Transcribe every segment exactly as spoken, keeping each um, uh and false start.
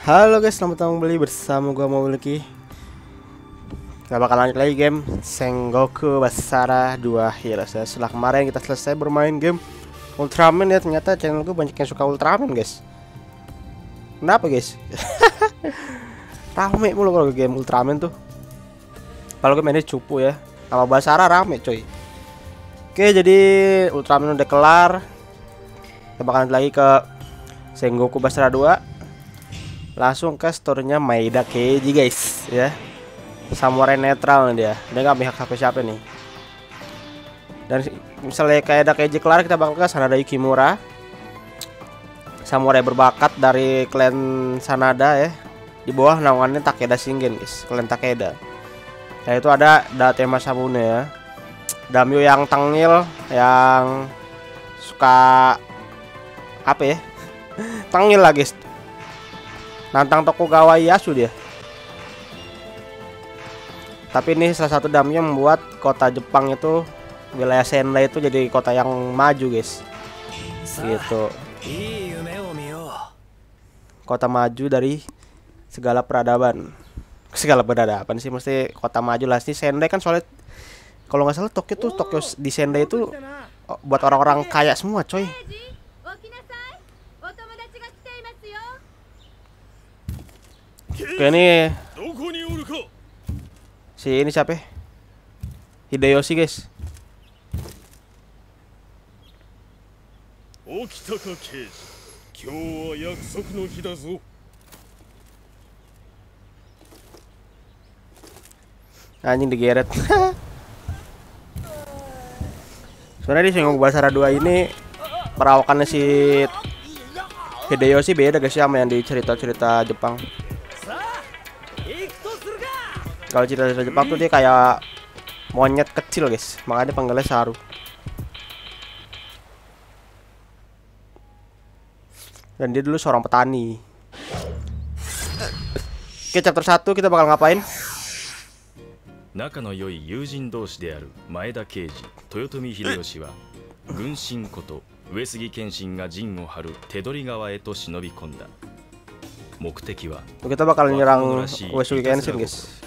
Halo guys, selamat datang kembali bersama gua Mauliki. Kita bakal lanjut lagi game Sengoku Basara dua Heroes ya. Setelah kemarin kita selesai bermain game Ultraman ya, ternyata channel gue banyak yang suka Ultraman guys. Kenapa guys? Rame mulu kalau game Ultraman tuh. Kalau gue mainnya cupu ya. Sama Basara rame coy. Oke, jadi Ultraman udah kelar. Kita bakal lanjut lagi ke Sengoku Basara dua. Langsung ke storynya Maeda Keiji guys ya. Samurai netral nih dia. Dia nggak pihak siapa-siapa nih. Dan misalnya kayak ada Keiji kelar, kita bakal ke Sanada Yukimura, samurai berbakat dari klan Sanada ya. Di bawah naungannya Takeda Shingen guys, klan Takeda. Nah itu ada Date Masamune ya, daimyo yang tengil, yang suka apa ya? Tengil lah guys. Nantang Tokugawa Ieyasu dia. Tapi ini salah satu daimyo yang membuat kota Jepang itu, wilayah Sendai itu jadi kota yang maju guys. Gitu. Kota maju dari segala peradaban. Segala peradaban sih, mesti kota maju lah. Ini Sendai kan soalnya kalau nggak salah Tokyo tuh, Tokyo di Sendai itu buat orang-orang kaya semua coy. Oke, ini si ini siapa? Hideyoshi guys. Anjing digeret. Sebenarnya di Sengoku Basara dua ini perawakannya si Hideyoshi beda guys ya sama yang di cerita-cerita Jepang. Kalau cerita-cerita Jepang tuh dia kayak monyet kecil guys, makanya panggilnya Saru. Dan dia dulu seorang petani. Oke, chapter satu kita bakal ngapain? 仲の良い友人同士である前田慶次、豊臣秀吉は軍神こと上杉謙信が陣を張る手取川へと忍び込んだ。目的は kita bakal nyerang Uesugi Kenshin guys.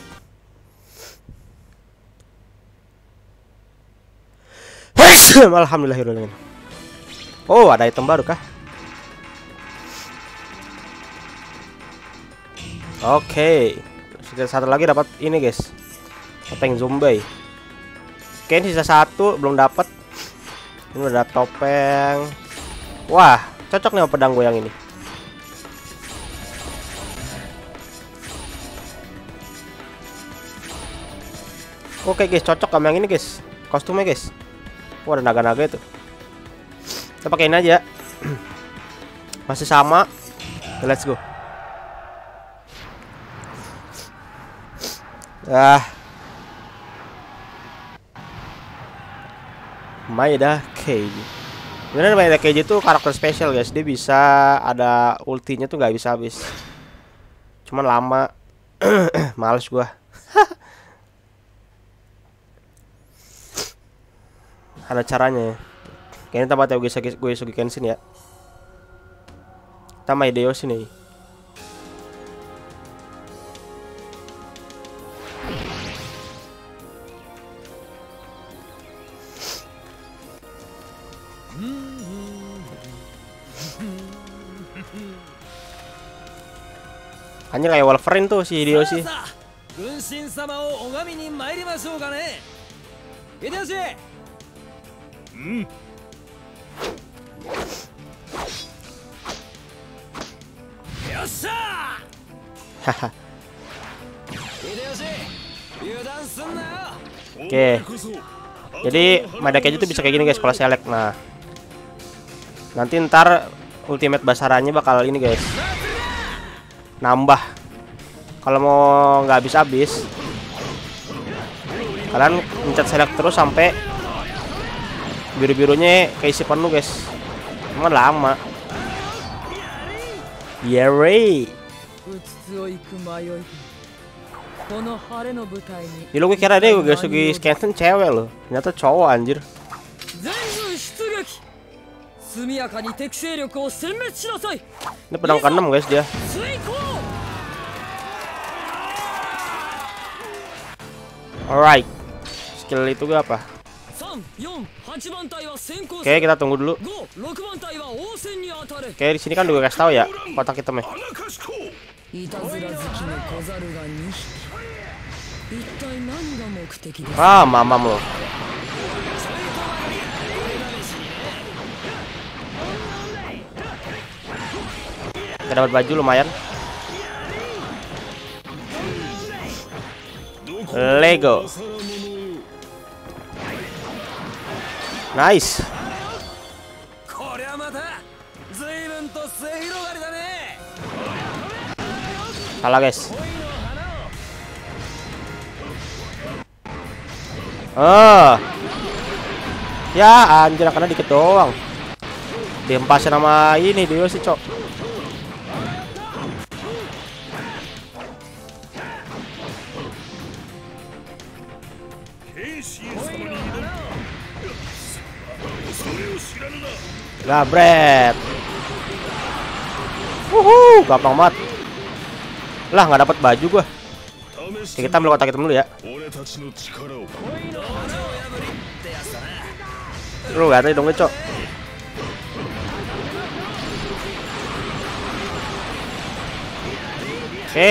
Alhamdulillahirrahmanirrahim. Oh, ada item baru kah? Oke, okay. Satu lagi dapat ini guys, topeng zombie. Oke, ini sisa satu belum dapat. Ini udah topeng. Wah, cocok nih sama pedang gue yang ini. Oke guys, cocok sama yang ini guys, kostumnya guys. Wah, ada naga-naga itu. Kita pakein aja. Masih sama. Let's go. Ah. Maeda Keiji. Bener, Maeda Keiji itu karakter spesial guys. Dia bisa ada ultinya tuh nggak bisa habis. Cuman lama. Males gua. Ada caranya ya. Kayaknya tambah tahu gue Uesugi Kenshin ya. Tambah Hideyoshi nih. Hanya kayak Wolverine tuh si Hideyoshi. Hmm. Oke. Jadi Maeda Keiji itu bisa kayak gini guys kalau select. Nah, nanti ntar ultimate Basaranya bakal ini guys, nambah. Kalau mau nggak habis-habis, kalian mencet select terus sampai biru-birunya keisi penuh guys. Emang lama. Yere. Jadi gue kira deh Uesugi Kenshin cewek loh, ternyata cowok anjir. Ini pedang keenam guys dia. Alright. Skill itu gue apa? Oke, kita tunggu dulu. Oke, di sini kan juga kasih tahu ya kotak hitamnya. Ah, mamam lo. Kita dapat baju lumayan. Lego. Nice. Salah guys. Oh. Ya anjir, karena dikit doang. Diempasin sama ini dia sih, cok. Gabret. Wuhu, gampang banget. Lah, nggak dapat baju gua. Oke, kita ambil kotak hitam dulu ya. Lu gak ada dong, cok. Oke.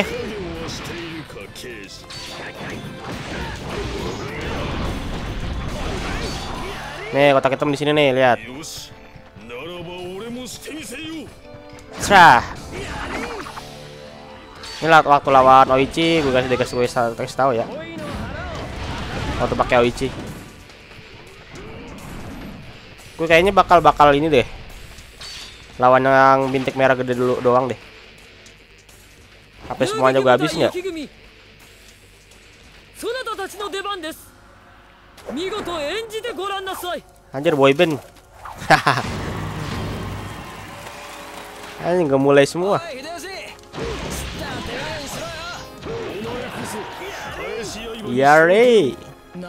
Nih, kotak hitam di sini nih, lihat. Cah. Ini lah waktu lawan Oichi, gue kasih dikasih gue kasih tahu ya. Waktu pakai Oichi. Gue kayaknya bakal bakal ini deh. Lawan yang bintik merah gede dulu doang deh. Sampai semuanya gue habis nggak? Anjir, boyband. Anjir, nggak mulai semua. Yare.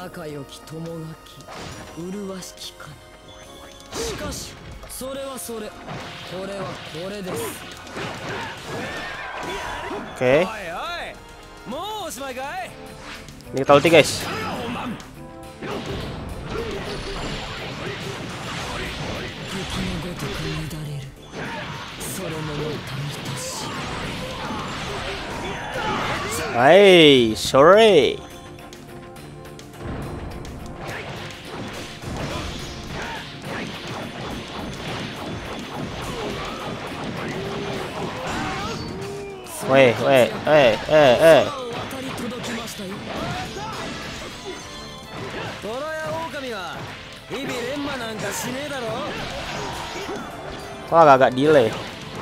Oke. Ini kita ulti guys. Hai, sorry. Weh, weh, eh, eh, eh. Kok agak-agak delay?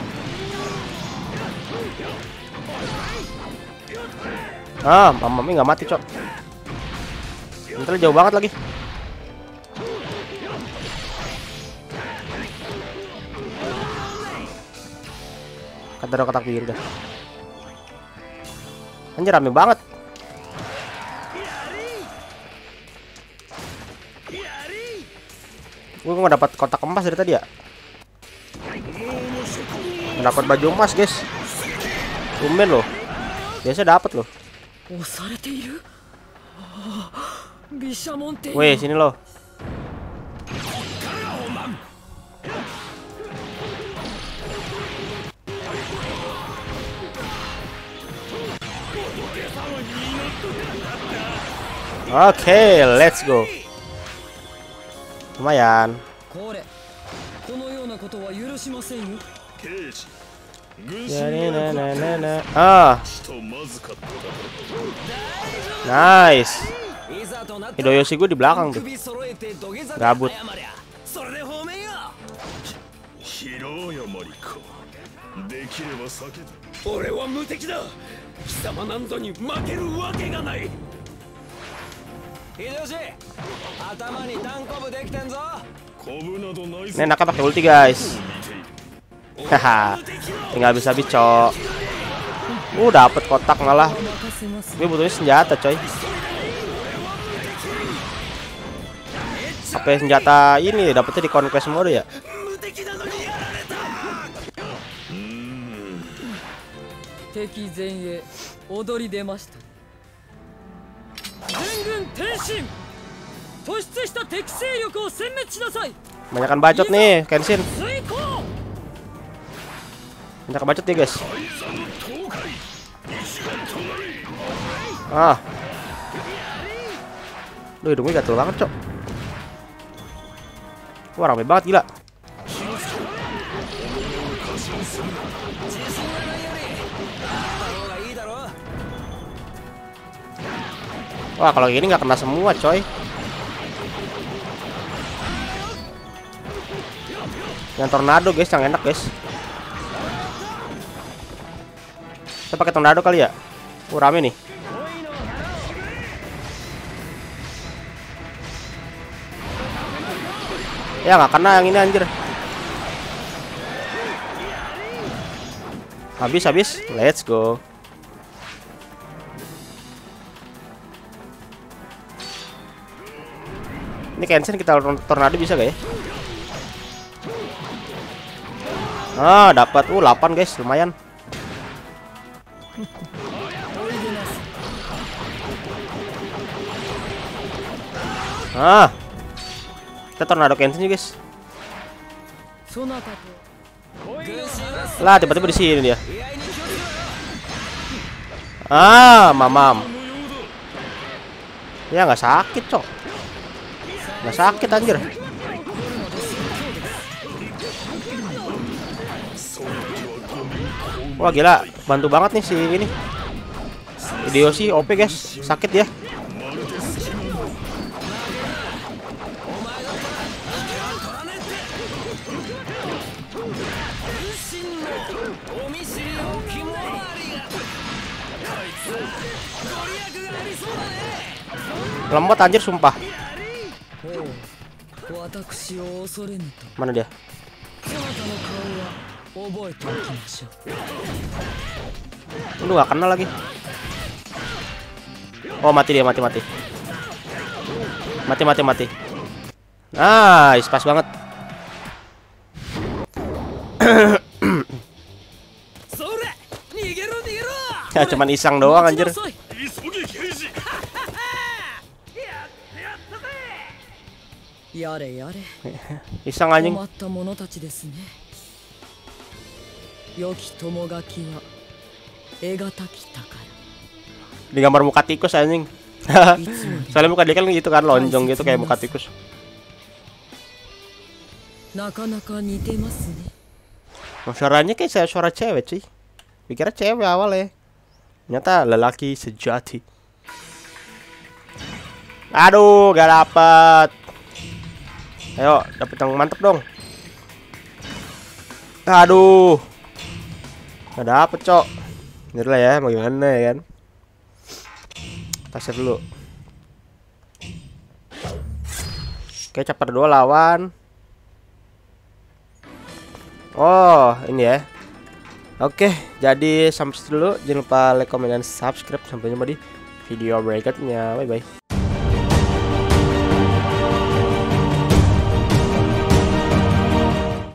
Ah, Mami nggak mati, cok. Ntar jauh banget lagi. Kata kotak biru dah. Anjir, rame banget. Gue nggak dapat kotak emas dari tadi ya. Dapat baju emas guys. Tumben loh. Biasa dapat loh. Weh, sini loh. Oke, okay, let's go. Lumayan. Ah, nice. Hidoyoshi gue di belakang tuh. Gabut. Ini enaknya pakai ulti guys. Haha, tinggal bisa habis cok. Uh, dapet kotak malah. Gue butuhnya senjata coy. Apa senjata ini dapetnya di conquest mode ya? Banyakan bacot nih, Kenshin. Banyak bacot nih, guys. Ah. Duh, hidungnya gatel banget, cok. Wah, rame banget, gila. Wah, kalau gini nggak kena semua, coy. Yang tornado, guys, yang enak, guys. Kita pakai tornado kali ya. Uh, rame nih. Ya nggak kena yang ini, anjir. Habis habis, let's go. Ini Kenshin kita tornado bisa gak ya? Ah, dapat. Uh, delapan, guys, lumayan. Ah. Kita tornado Kenshin juga, guys. Lah, tiba-tiba di sini dia. Ah, mamam. Ya nggak sakit, cok. Nggak sakit, anjir. Wah, gila, bantu banget nih si ini. Hideyoshi O P, guys. Sakit ya. Lemot, anjir, sumpah. Mana dia? Lu gak kena lagi. Oh, mati dia, mati mati. Mati mati mati. Nice, pas banget. Ya, cuman iseng doang, anjir. Iseng, anjing. Di gambar muka tikus, anjing. Soalnya muka dia kan gitu kan, lonjong gitu kayak muka tikus. Oh, suaranya kayak saya suara cewek, sih. Pikirnya cewek awal ya. Ternyata lelaki sejati. Aduh, gak dapet. Ayo, dapet yang mantep dong. Aduh, gak dapet, cok. Ini lah ya, mau gimana ya kan. Tasir dulu. Oke, chapter dua lawan. Oh, ini ya. Oke, jadi sampai situ dulu. Jangan lupa like, comment, dan subscribe. Sampai jumpa di video berikutnya. Bye bye.